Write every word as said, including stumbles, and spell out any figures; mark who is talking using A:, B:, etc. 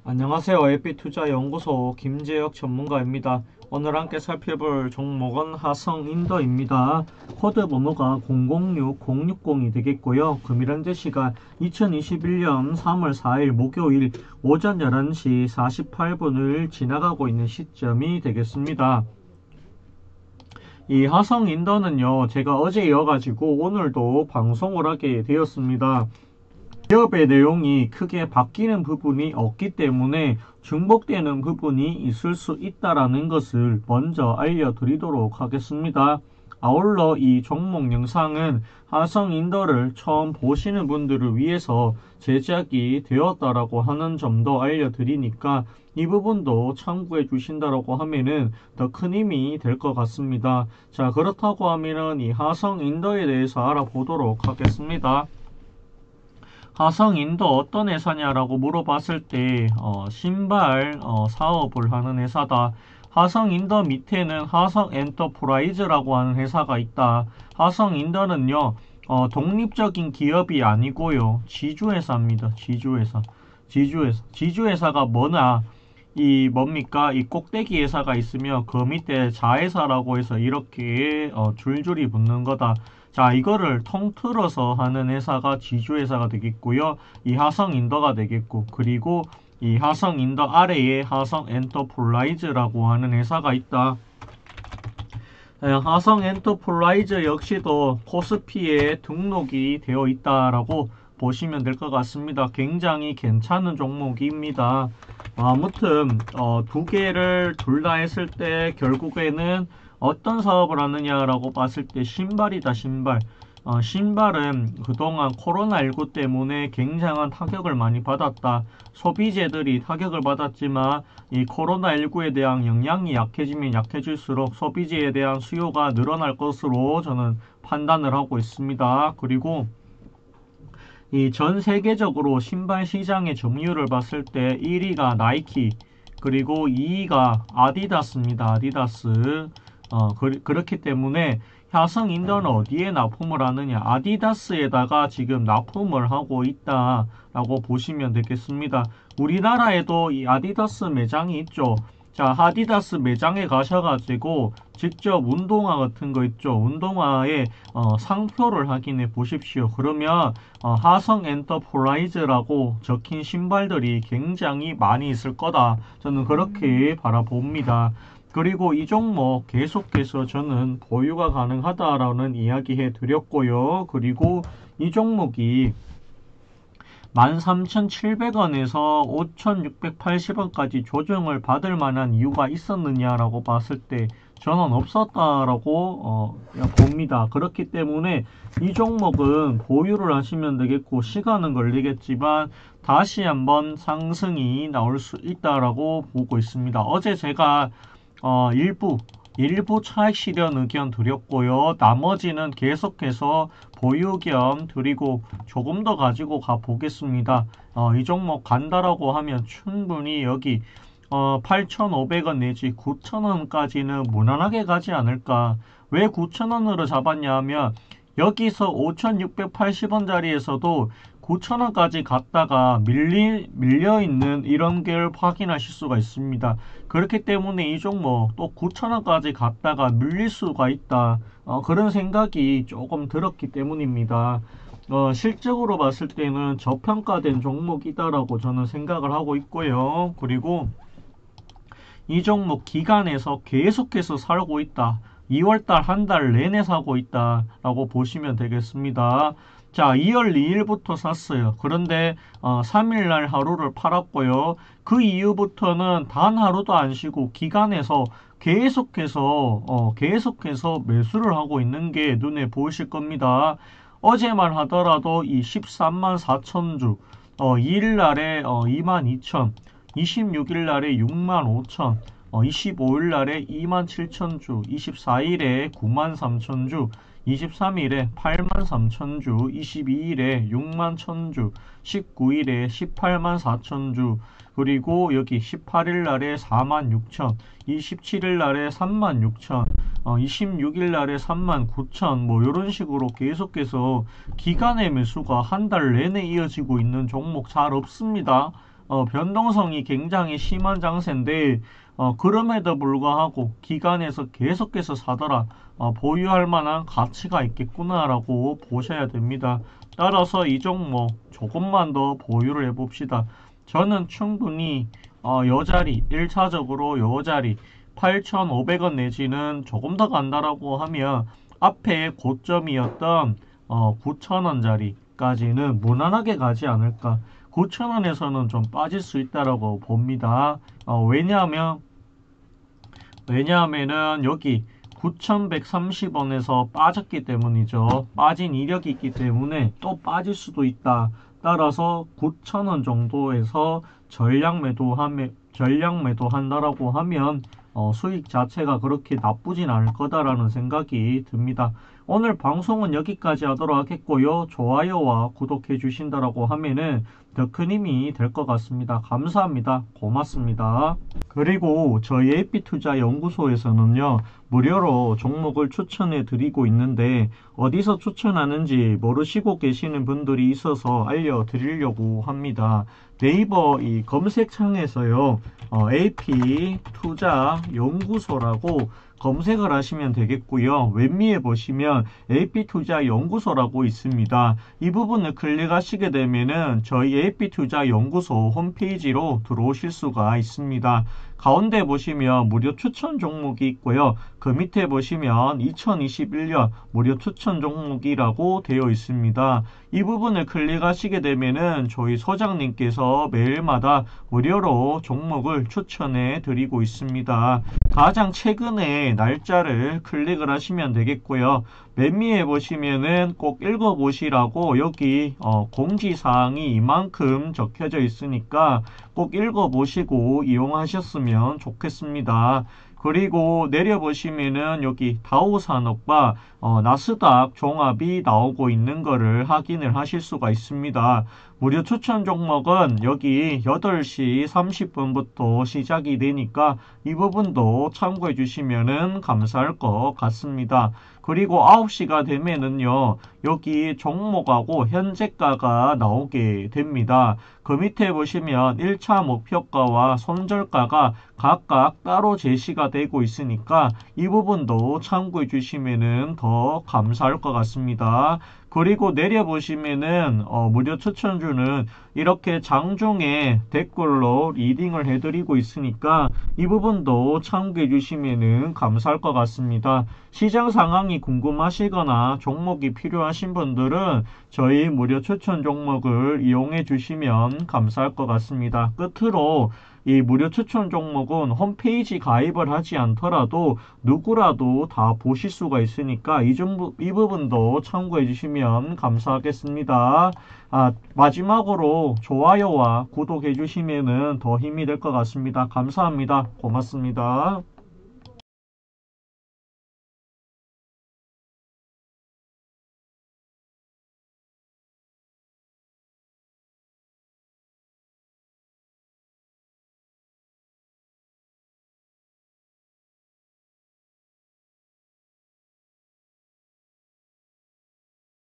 A: 안녕하세요. 에이피투자연구소 김재혁 전문가입니다. 오늘 함께 살펴볼 종목은 하성인더입니다. 코드 번호가 공공육 공육공이 되겠고요. 금일 현재 시간 이천이십일년 삼월 사일 목요일 오전 열한시 사십팔분을 지나가고 있는 시점이 되겠습니다. 이 하성인더는요, 제가 어제 이어가지고 오늘도 방송을 하게 되었습니다. 기업의 내용이 크게 바뀌는 부분이 없기 때문에 중복되는 부분이 있을 수 있다는 것을 먼저 알려드리도록 하겠습니다. 아울러 이 종목 영상은 하성인더를 처음 보시는 분들을 위해서 제작이 되었다라고 하는 점도 알려드리니까 이 부분도 참고해 주신다라고 하면은 더 큰 힘이 될 것 같습니다. 자, 그렇다고 하면은 이 하성인더에 대해서 알아보도록 하겠습니다. 하성인더 어떤 회사냐라고 물어봤을 때 어, 신발 어, 사업을 하는 회사다. 하성인더 밑에는 하성엔터프라이즈라고 하는 회사가 있다. 하성인더는요 어, 독립적인 기업이 아니고요 지주회사입니다. 지주회사 지주회사 지주회사가 뭐냐, 이 뭡니까, 이 꼭대기 회사가 있으며 그 밑에 자회사라고 해서 이렇게 어, 줄줄이 붙는 거다. 자, 이거를 통틀어서 하는 회사가 지주회사가 되겠고요. 이 하성인더가 되겠고, 그리고 이 하성인더 아래에 하성엔터프라이즈라고 하는 회사가 있다. 하성엔터프라이즈 역시도 코스피에 등록이 되어 있다라고 보시면 될 것 같습니다. 굉장히 괜찮은 종목입니다. 아무튼 어, 두 개를 둘 다 했을 때 결국에는 어떤 사업을 하느냐라고 봤을 때 신발이다. 신발. 어, 신발은 그동안 코로나십구 때문에 굉장한 타격을 많이 받았다. 소비재들이 타격을 받았지만 이 코로나십구에 대한 영향이 약해지면 약해질수록 소비재에 대한 수요가 늘어날 것으로 저는 판단을 하고 있습니다. 그리고 이 전 세계적으로 신발 시장의 점유율을 봤을 때 일 위가 나이키, 그리고 이 위가 아디다스입니다. 아디다스. 어, 그, 그렇기 때문에 하성인더는 어디에 납품을 하느냐, 아디다스에다가 지금 납품을 하고 있다라고 보시면 되겠습니다. 우리나라에도 이 아디다스 매장이 있죠. 자, 아디다스 매장에 가셔가지고 직접 운동화 같은 거 있죠. 운동화에 어, 상표를 확인해 보십시오. 그러면 어, 하성엔터프라이즈라고 적힌 신발들이 굉장히 많이 있을 거다. 저는 그렇게 바라봅니다. 그리고 이 종목 계속해서 저는 보유가 가능하다라는 이야기 해드렸고요. 그리고 이 종목이 만 삼천칠백원에서 오천육백팔십원까지 조정을 받을 만한 이유가 있었느냐라고 봤을 때 저는 없었다라고 어, 봅니다. 그렇기 때문에 이 종목은 보유를 하시면 되겠고, 시간은 걸리겠지만 다시 한번 상승이 나올 수 있다라고 보고 있습니다. 어제 제가 어, 일부 일부 차익 실현 의견 드렸고요. 나머지는 계속해서 보유 겸 드리고 조금 더 가지고 가 보겠습니다. 어, 이 종목 간다라고 하면 충분히 여기 어, 팔천오백원 내지 구천원까지는 무난하게 가지 않을까. 왜 구천원으로 잡았냐 하면 여기서 오천육백팔십원 자리에서도 구천원까지 갔다가 밀리, 밀려있는 이런 걸 확인하실 수가 있습니다. 그렇기 때문에 이 종목 또 구천원까지 갔다가 밀릴 수가 있다. 어, 그런 생각이 조금 들었기 때문입니다. 어, 실적으로 봤을 때는 저평가된 종목이다라고 저는 생각을 하고 있고요. 그리고 이 종목 기간에서 계속해서 살고 있다. 이월달 한 달 내내 사고 있다 라고 보시면 되겠습니다. 자, 이월 이일부터 샀어요. 그런데 어, 삼일날 하루를 팔았고요. 그 이후부터는 단 하루도 안 쉬고 기간에서 계속해서 어, 계속해서 매수를 하고 있는 게 눈에 보이실 겁니다. 어제만 하더라도 이 십삼만 사천주, 어, 이일날에 어, 이만 이천, 이십육일날에 육만 오천, 어, 이십오일날에 이만 칠천주, 이십사일에 구만 삼천주, 이십삼일에 팔만 삼천주, 이십이일에 육만 천주, 십구일에 십팔만 사천주, 그리고 여기 십팔일날에 사만 육천, 이십칠일날에 삼만 육천, 어, 이십육일날에 삼만 구천, 뭐 이런 식으로 계속해서 기간의 매수가 한 달 내내 이어지고 있는 종목 잘 없습니다. 어, 변동성이 굉장히 심한 장세인데 어, 그럼에도 불구하고 기관에서 계속해서 사더라 어, 보유할 만한 가치가 있겠구나라고 보셔야 됩니다. 따라서 이 종목 조금만 더 보유를 해봅시다. 저는 충분히 어, 요 자리 일 차적으로 요 자리 팔천오백 원 내지는 조금 더 간다라고 하면 앞에 고점이었던 어, 구천 원짜리까지는 무난하게 가지 않을까. 구천 원에서는 좀 빠질 수 있다라고 봅니다. 어, 왜냐하면 왜냐하면은 여기 구천백삼십 원에서 빠졌기 때문이죠. 빠진 이력이 있기 때문에 또 빠질 수도 있다. 따라서 구천 원 정도에서 전량 매도하면 전량 매도한다라고 하면 어, 수익 자체가 그렇게 나쁘진 않을 거다라는 생각이 듭니다. 오늘 방송은 여기까지 하도록 하겠고요. 좋아요와 구독해 주신다라고 하면은 더 큰 힘이 될 것 같습니다. 감사합니다. 고맙습니다. 그리고 저희 에이피투자연구소에서는요, 무료로 종목을 추천해 드리고 있는데 어디서 추천하는지 모르시고 계시는 분들이 있어서 알려드리려고 합니다. 네이버 이 검색창에서요, 어, 에이피투자연구소라고 검색을 하시면 되겠고요. 웹미에 보시면 에이피투자연구소라고 있습니다. 이 부분을 클릭하시게 되면은 저희 에이피투자연구소 홈페이지로 들어오실 수가 있습니다. 가운데 보시면 무료 추천 종목이 있고요. 그 밑에 보시면 이천이십일 년 무료 추천 종목이라고 되어 있습니다. 이 부분을 클릭하시게 되면은 저희 소장님께서 매일마다 무료로 종목을 추천해 드리고 있습니다. 가장 최근에 날짜를 클릭을 하시면 되겠고요. 맨 위에 보시면은 꼭 읽어보시라고 여기 어, 공지사항이 이만큼 적혀져 있으니까 꼭 읽어보시고 이용하셨으면 좋겠습니다. 그리고 내려보시면은 여기 다우산업과 어, 나스닥 종합이 나오고 있는 거를 확인을 하실 수가 있습니다. 무료 추천 종목은 여기 여덟 시 삼십 분부터 시작이 되니까 이 부분도 참고해 주시면은 감사할 것 같습니다. 그리고 아홉 시가 되면은요, 여기 종목하고 현재가가 나오게 됩니다. 그 밑에 보시면 일 차 목표가와 손절가가 각각 따로 제시가 되고 있으니까 이 부분도 참고해 주시면은 더 감사할 것 같습니다. 그리고 내려보시면은 어, 무료 추천주는 이렇게 장중에 댓글로 리딩을 해드리고 있으니까 이 부분도 참고해 주시면은 감사할 것 같습니다. 시장 상황이 궁금하시거나 종목이 필요하신 분들은 저희 무료 추천 종목을 이용해 주시면 감사할 것 같습니다. 끝으로 이 무료 추천 종목은 홈페이지 가입을 하지 않더라도 누구라도 다 보실 수가 있으니까 이, 좀, 이 부분도 참고해 주시면 감사하겠습니다. 아, 마지막으로 좋아요와 구독해 주시면 더 힘이 될 것 같습니다. 감사합니다. 고맙습니다.